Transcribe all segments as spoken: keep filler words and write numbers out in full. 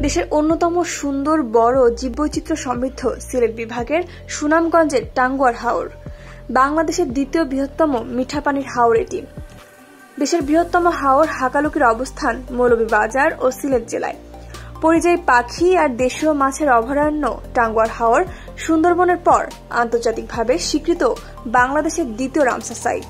দেশের অন্যতম সুন্দর বড় জীববৈচিত্র্য সমৃদ্ধ সিলেট বিভাগের সুনামগঞ্জের টাঙ্গুয়ার হাওর বাংলাদেশের দ্বিতীয় বৃহত্তম মিঠা পানির হাওর। এটি দেশের বৃহত্তম হাওর হাকালুকির অবস্থান মৌলভীবাজার ও সিলেট জেলায়। পরিযায়ী পাখি আর দেশীয় মাছের অভয়ারণ্য টাঙ্গুয়ার হাওর সুন্দরবনের পর আন্তর্জাতিকভাবে স্বীকৃত বাংলাদেশের দ্বিতীয় Ramsar site.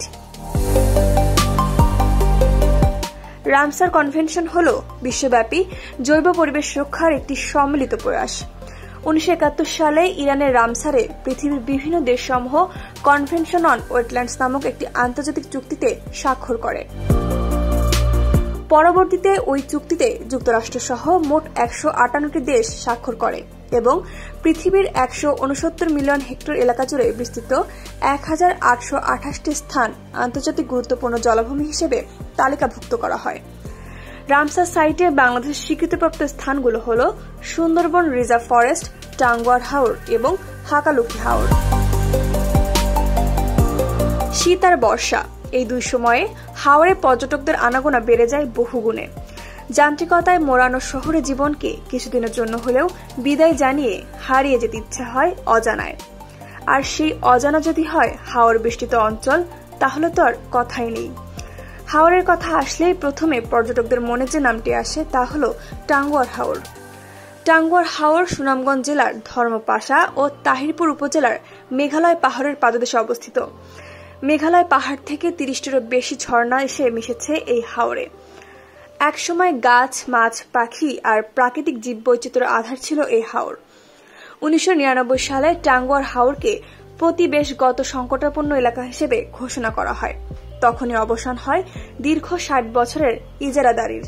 Ramsar convention hall বিশ্বব্যাপী জৈব পরিবেশ রক্ষার একটি সম্মিলিত প্রয়াস। উনিশশো একাত্তর সালে ইরানের রামসারে পৃথিবীর বিভিন্ন দেশসমূহ কনভেনশন অন ওয়েটল্যান্ডস নামক একটি আন্তর্জাতিক চুক্তিতে স্বাক্ষর করে। পরবর্তীতে ওই চুক্তিতে যুক্তরাষ্ট্রসহ মোট একশো আটান্নটি দেশ স্বাক্ষর করে এবং পৃথিবীর একশো উনসত্তর মিলিয়ন হেক্টর এলাকা জুড়ে বিস্তৃত এক হাজার আটশো আঠাশটি স্থান আন্তর্জাতিক গুরুত্বপূর্ণ জলাভূমি হিসেবে তালিকাভুক্ত করা হয়। রামসার সাইটে বাংলাদেশের স্বীকৃতিপ্রাপ্ত স্থানগুলো হল সুন্দরবন রিজার্ভ ফরেস্ট, টাঙ্গুয়ার হাওর এবং হাকালুকি হাওর। শীত আর বর্ষা এই দুই সময়ে হাওরে পর্যটকদের আনাগোনা বেড়ে যায় বহুগুণে। যান্ত্রিকতায় মোড়ানো শহরে জীবনকে কিছুদিনের জন্য হলেও বিদায় জানিয়ে হারিয়ে যেতে ইচ্ছা হয় অজানায়। আর সেই অজানা যদি হয় হাওর বেষ্টিত অঞ্চল, তাহলে তো আর কথাই নেই। হাওরের কথা আসলেই প্রথমে পর্যটকদের মনে যে নামটি আসে তা হল টাঙ্গুয়ার হাওর। টাঙ্গুয়ার হাওর সুনামগঞ্জ জেলার ধর্মপাশা ও তাহিরপুর উপজেলার মেঘালয় পাহাড়ের পাদদেশে অবস্থিত। মেঘালয় পাহাড় থেকে তিরিশটিরও বেশি ঝর্ণা এসে মিশেছে এই হাওরে। একসময় গাছ, মাছ, পাখি আর প্রাকৃতিক জীববৈচিত্র্যের আধার ছিল এই হাওর। উনিশশো নিরানব্বই সালে টাঙ্গুয়ার হাওরকে প্রতিবেশগত সংকটাপন্ন এলাকা হিসেবে ঘোষণা করা হয়। তখনই অবসান হয় দীর্ঘ ষাট বছরের ইজারাদারির।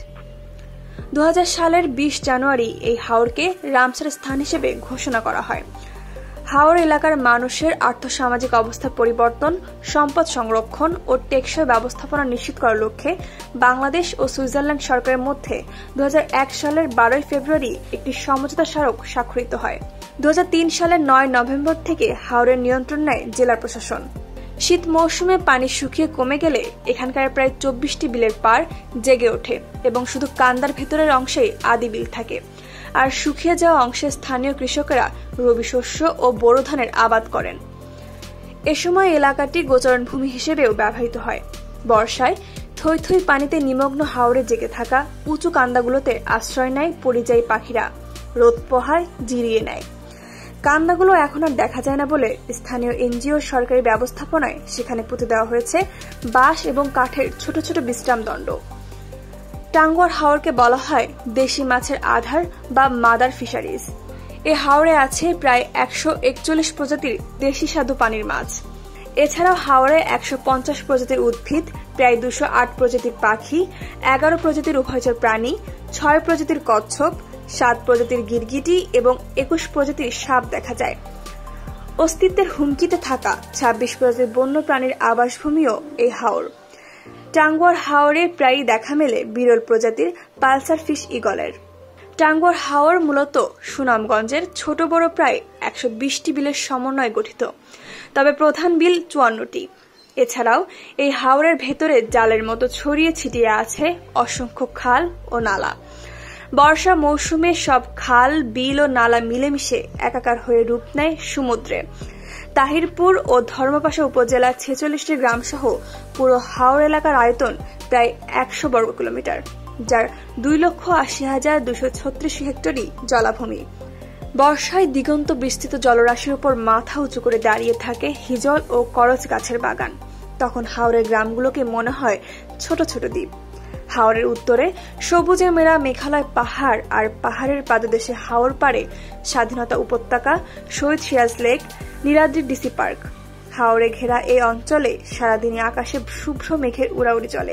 দু হাজার সালের বিশ জানুয়ারি এই হাওরকে রামসার স্থান হিসেবে ঘোষণা করা হয়। হাওর এলাকার মানুষের আর্থসামাজিক অবস্থা পরিবর্তন, সম্পদ সংরক্ষণ ও টেকসই ব্যবস্থাপনা নিশ্চিত করার লক্ষ্যে বাংলাদেশ ও সুইজারল্যান্ড সরকারের মধ্যে দু হাজার এক সালের বারোই ফেব্রুয়ারি একটি সমঝোতা স্মারক স্বাক্ষরিত হয়। দু হাজার তিন সালের নয় নভেম্বর থেকে হাওরের নিয়ন্ত্রণ নেয় জেলা প্রশাসন। শীত মৌসুমে পানি শুকিয়ে কমে গেলে এখানকার প্রায় চব্বিশটি বিলের পাড় জেগে ওঠে এবং শুধু কান্দার ভেতরের অংশেই আদি বিল থাকে। আর শুকিয়ে যাওয়া অংশে স্থানীয় কৃষকেরা রবি শস্য ও বোরো ধানের আবাদ করেন। এ সময় এলাকাটি গোচরণ ভূমি হিসেবেও ব্যবহৃত হয়। বর্ষায় থই থই পানিতে নিমগ্ন হাওরে জেগে থাকা উঁচু কান্দাগুলোতে আশ্রয় নেয় পরিযায়ী পাখিরা, রোদ পোহায় জিরিয়ে নেয়। কান্দাগুলো এখন আর দেখা যায় না বলে স্থানীয় এনজিও সরকারি ব্যবস্থাপনায় সেখানে পুঁতে দেওয়া হয়েছে বাঁশ এবং কাঠের ছোট ছোট বিশ্রাম দণ্ড। টাঙ্গুয়ার হাওরকে বলা হয় দেশি মাছের আধার বা মাদার ফিশারিজ। এ হাওরে আছে প্রায় একশো একচল্লিশ প্রজাতির দেশি স্বাদু পানির মাছ। এছাড়াও হাওরে একশো পঞ্চাশ প্রজাতির উদ্ভিদ, প্রায় দুশো আট প্রজাতির পাখি, এগারো প্রজাতির উভয়চর প্রাণী, ছয় প্রজাতির কচ্ছপ, সাত প্রজাতির গিরগিটি এবং একুশ প্রজাতির সাপ দেখা যায়। অস্তিত্বের হুমকিতে থাকা ছাব্বিশ প্রজাতির বন্য প্রাণীর আবাসভূমিও এই হাওর। টাঙ্গুয়ার হাওরে প্রায়ই দেখা মেলে বিরল প্রজাতির পালসার ফিশ ইগলের। টাঙ্গুয়ার হাওর মূলত সুনামগঞ্জের ছোট বড় প্রায় একশো বিশটি বিলের সমন্বয়ে গঠিত, তবে প্রধান বিল চুয়ান্নটি। এছাড়াও এই হাওরের ভেতরে জালের মতো ছড়িয়ে ছিটিয়ে আছে অসংখ্য খাল ও নালা। বর্ষা মৌসুমে সব খাল, বিল ও নালা মিলেমিশে একাকার হয়ে রূপ নেয় সমুদ্রে। তাহিরপুর ও ধর্মপাশা উপজেলার ছেচল্লিশটি গ্রাম সহ পুরো হাওর এলাকার আয়তন প্রায় একশো বর্গ কিলোমিটার, যার দুই লক্ষ আশি হাজার দুশো ছত্রিশ হেক্টরই জলাভূমি। বর্ষায় দিগন্ত বিস্তৃত জলরাশির উপর মাথা উঁচু করে দাঁড়িয়ে থাকে হিজল ও করচ গাছের বাগান। তখন হাওরের গ্রামগুলোকে মনে হয় ছোট ছোট দ্বীপ। হাওরের উত্তরে সবুজে মেরা মেঘালয় পাহাড় আর পাহাড়ের পাদদেশে হাওর পাড়ে স্বাধীনতা উপত্যকা, শহীদ Siraj lake, Niladri DC park. হাওরে ঘেরা এই অঞ্চলে সারাদিনই আকাশে শুভ্র মেঘের উড়াউড়ি চলে।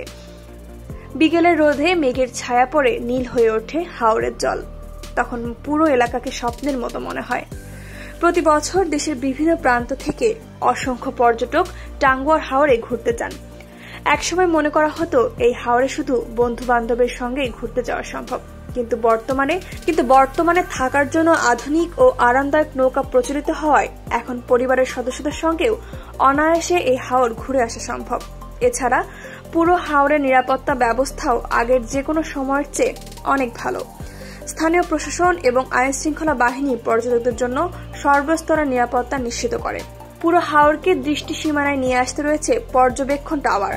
বিকেলের রোদে মেঘের ছায়া পড়ে নীল হয়ে ওঠে হাওরের জল। তখন পুরো এলাকাকে স্বপ্নের মতো মনে হয়। প্রতি বছর দেশের বিভিন্ন প্রান্ত থেকে অসংখ্য পর্যটক টাঙ্গুয়ার হাওরে ঘুরতে যান। একসময় মনে করা হতো এই হাওরে শুধু বন্ধু বান্ধবের সঙ্গেই ঘুরতে যাওয়া সম্ভব, কিন্তু বর্তমানে কিন্তু বর্তমানে থাকার জন্য আধুনিক ও আরামদায়ক নৌকা প্রচলিত হওয়ায় এখন পরিবারের সদস্যদের সঙ্গেও অনায়াসে এই হাওর ঘুরে আসা সম্ভব। এছাড়া পুরো হাওরের নিরাপত্তা ব্যবস্থাও আগের যে কোনো সময়ের চেয়ে অনেক ভালো। স্থানীয় প্রশাসন এবং আইন শৃঙ্খলা বাহিনী পর্যটকদের জন্য সর্বস্তরের নিরাপত্তা নিশ্চিত করে। পুরো হাওরকে দৃষ্টি সীমানায় নিয়ে আসতে রয়েছে পর্যবেক্ষণ টাওয়ার।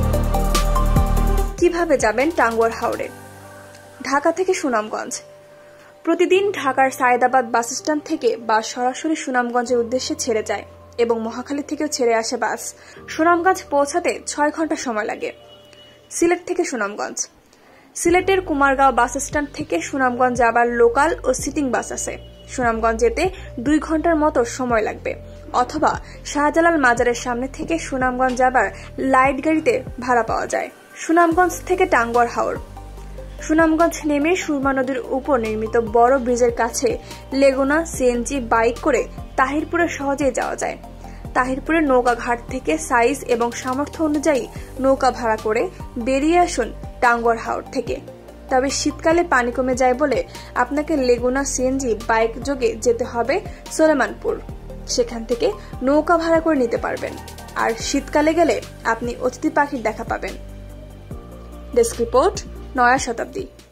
কিভাবে যাবেন টাঙ্গুয়ার হাওরে? ঢাকা থেকে সুনামগঞ্জ। প্রতিদিন ঢাকার সায়েদাবাদ বাস স্ট্যান্ড থেকে বাস সরাসরি সুনামগঞ্জের উদ্দেশ্যে ছেড়ে যায় এবং মহাখালী থেকেও ছেড়ে আসে বাস। সুনামগঞ্জ পৌঁছাতে ছয় ঘন্টা সময় লাগে। সিলেট থেকে সুনামগঞ্জ। সিলেটের কুমারগাঁও বাস স্ট্যান্ড থেকে সুনামগঞ্জ যাবার লোকাল ও সিটিং বাস আছে। সুনামগঞ্জ যেতে দুই ঘন্টার মতো সময় লাগবে, অথবা শাহজালাল মাজারের সামনে থেকে সুনামগঞ্জ যাবার লাইট গাড়িতে ভাড়া পাওয়া যায়। সুনামগঞ্জ থেকে টাঙ্গুয়ার হাওর। সুনামগঞ্জ নেমে সুরমা নদীর উপর নির্মিত বড় ব্রিজের কাছে লেগুনা, সিএনজি বাইক করে তাহিরপুরে সহজেই যাওয়া যায়। তাহিরপুরের নৌকা ঘাট থেকে সাইজ এবং সামর্থ্য অনুযায়ী নৌকা ভাড়া করে বেরিয়ে আসুন টাঙ্গুয়ার হাওর থেকে। তবে শীতকালে পানি কমে যায় বলে আপনাকে লেগুনা, সিএনজি বাইক যোগে যেতে হবে সোলেমানপুর। সেখান থেকে নৌকা ভাড়া করে নিতে পারবেন। আর শীতকালে গেলে আপনি অতিথি পাখির দেখা পাবেন। ডেস্ক রিপোর্ট, নয়া শতাব্দী।